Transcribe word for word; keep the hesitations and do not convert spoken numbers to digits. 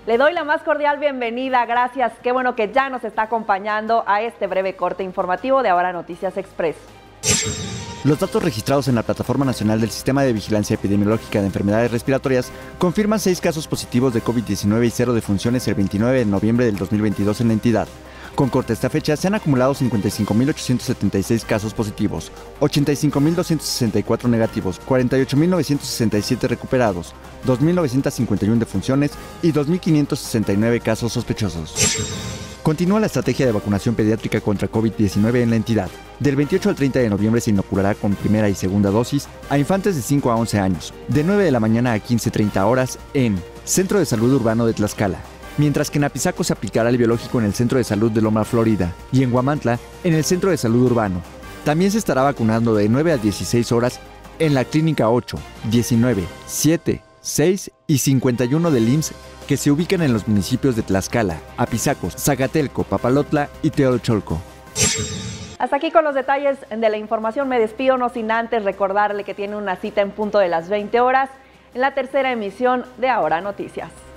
Le doy la más cordial bienvenida, gracias, qué bueno que ya nos está acompañando a este breve corte informativo de Ahora Noticias Express. Los datos registrados en la Plataforma Nacional del Sistema de Vigilancia Epidemiológica de Enfermedades Respiratorias confirman seis casos positivos de COVID diecinueve y cero defunciones el veintinueve de noviembre del dos mil veintidós en la entidad. Con corte a esta fecha se han acumulado cincuenta y cinco mil ochocientos setenta y seis casos positivos, ochenta y cinco mil doscientos sesenta y cuatro negativos, cuarenta y ocho mil novecientos sesenta y siete recuperados, dos mil novecientos cincuenta y uno defunciones y dos mil quinientos sesenta y nueve casos sospechosos. Continúa la estrategia de vacunación pediátrica contra COVID diecinueve en la entidad. Del veintiocho al treinta de noviembre se inoculará con primera y segunda dosis a infantes de cinco a once años, de nueve de la mañana a quince treinta horas en Centro de Salud Urbano de Tlaxcala, mientras que en Apizaco se aplicará el biológico en el Centro de Salud de Loma Florida y en Huamantla en el Centro de Salud Urbano. También se estará vacunando de nueve a dieciséis horas en la Clínica ocho, diecinueve, siete, seis y cincuenta y uno del I M S S, que se ubican en los municipios de Tlaxcala, Apizaco, Zacatelco, Papalotla y Teolcholco. Hasta aquí con los detalles de la información. Me despido, no sin antes recordarle que tiene una cita en punto de las veinte horas en la tercera emisión de Ahora Noticias.